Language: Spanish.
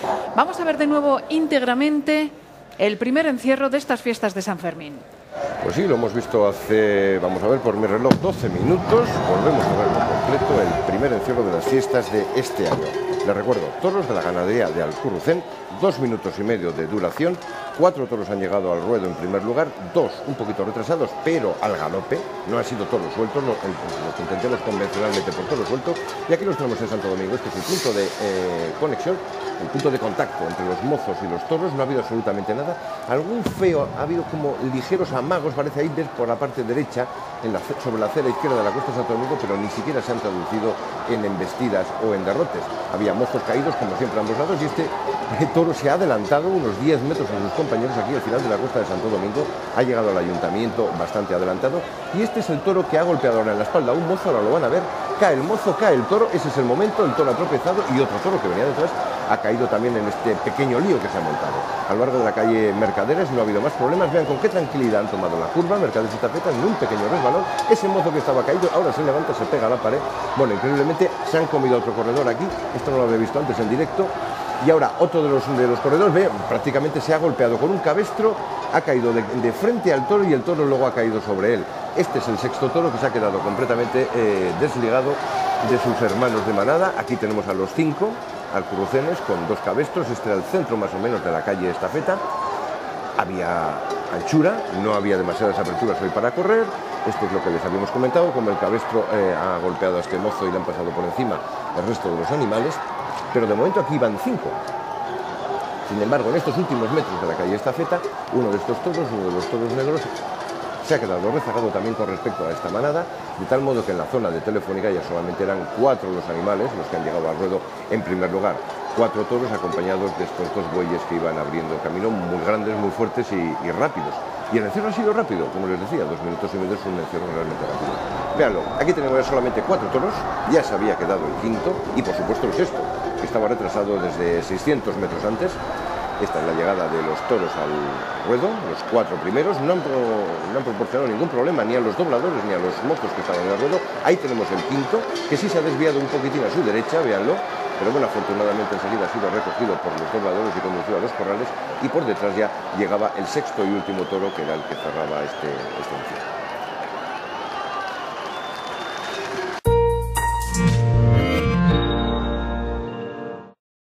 Vamos a ver de nuevo íntegramente el primer encierro de estas fiestas de San Fermín. Pues sí, lo hemos visto hace, vamos a ver por mi reloj, 12 minutos. Volvemos a verlo completo, el primer encierro de las fiestas de este año. Les recuerdo, toros de la ganadería de Alcurrucén, 2 minutos y medio de duración. 4 toros han llegado al ruedo en primer lugar, 2 un poquito retrasados, pero al galope. No han sido toros sueltos, lo que intentemos convencionalmente por toros sueltos. Y aquí los tenemos en Santo Domingo. Este es el punto de conexión, el punto de contacto entre los mozos y los toros. No ha habido absolutamente nada. Algún feo, ha habido como ligeros amagos, parece ahí ver por la parte derecha, sobre la acera izquierda de la costa de Santo Domingo, pero ni siquiera se han traducido en embestidas o en derrotes. Había mozos caídos, como siempre, a ambos lados, y este toro se ha adelantado unos 10 metros a sus compañeros aquí al final de la costa de Santo Domingo. Ha llegado al ayuntamiento bastante adelantado, y este es el toro que ha golpeado ahora en la espalda a un mozo. Ahora lo van a ver, cae el mozo, cae el toro. Ese es el momento, el toro ha tropezado y otro toro que venía detrás ha caído también en este pequeño lío que se ha montado. A lo largo de la calle Mercaderes no ha habido más problemas. Vean con qué tranquilidad han tomado la curva Mercaderes y Tafeta, en un pequeño resbalón. Ese mozo que estaba caído ahora se levanta, se pega a la pared. Bueno, increíblemente se han comido otro corredor aquí. Esto no lo había visto antes en directo. Y ahora otro de los corredores, ve, prácticamente se ha golpeado con un cabestro, ha caído de frente al toro y el toro luego ha caído sobre él. Este es el sexto toro que se ha quedado completamente desligado de sus hermanos de manada. Aquí tenemos a los 5 alcurrucenes con 2 cabestros. Este era el centro más o menos de la calle Estafeta. Había anchura, no había demasiadas aperturas hoy para correr. Esto es lo que les habíamos comentado, como el cabestro ha golpeado a este mozo y le han pasado por encima el resto de los animales. Pero de momento aquí van 5. Sin embargo, en estos últimos metros de la calle Estafeta, uno de estos toros, uno de los toros negros, se ha quedado rezagado también con respecto a esta manada, de tal modo que en la zona de Telefónica ya solamente eran 4 los animales los que han llegado al ruedo en primer lugar. 4 toros acompañados de estos 2 bueyes que iban abriendo camino, muy grandes, muy fuertes y rápidos. Y el encierro ha sido rápido, como les decía, 2 minutos y medio es un encierro realmente rápido. Véanlo, aquí tenemos ya solamente 4 toros, ya se había quedado el quinto y por supuesto el sexto, que estaba retrasado desde 600 metros antes. Esta es la llegada de los toros al ruedo. Los 4 primeros no han proporcionado ningún problema ni a los dobladores ni a los mozos que estaban en el ruedo. Ahí tenemos el quinto, que sí se ha desviado un poquitín a su derecha, véanlo, pero bueno, afortunadamente enseguida ha sido recogido por los dobladores y conducido a los corrales, y por detrás ya llegaba el sexto y último toro, que era el que cerraba este encierro.